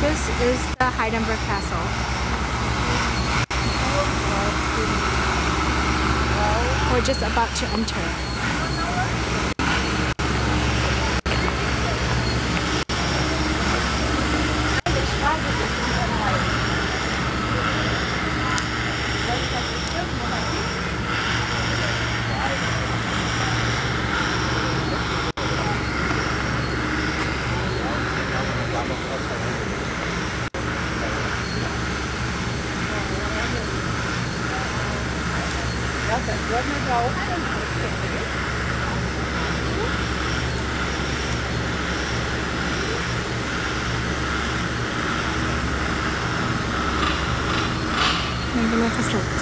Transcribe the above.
This is the Heidenberg Castle. We're just about to enter. Magnificent.